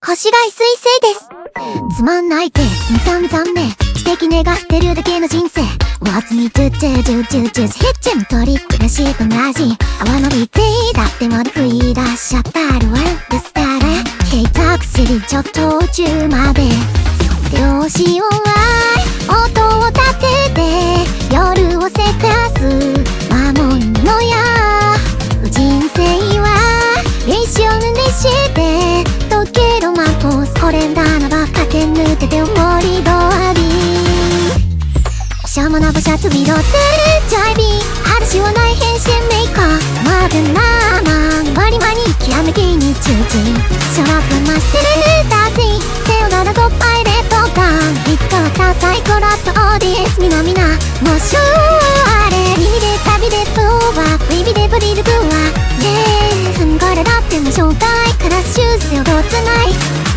星が水星です。つまんないって散々ね、知的願ってるだけの人生。What's me to do do do do ヒッチントリックだしと同じ泡のビティだってまだ振り出しちゃったるわでスターレケイタクシリちょっと途中まで両親は音を立てて夜をせかす守るのや人生は一瞬にして溶ける魔法これならば駆け抜けて思い通りしょうもな場所飛び乗ってジャイビー話はない変身メーカーまでなまん割り間にきらめきに中心ショラップマステルダーシーさよならゴッパイレットガンいつかはダサイコラットオーディエンスみなみなもうしょうあれ耳で旅でブーワー指でブリルブーワーねえこれだって無償界からシューズをごつない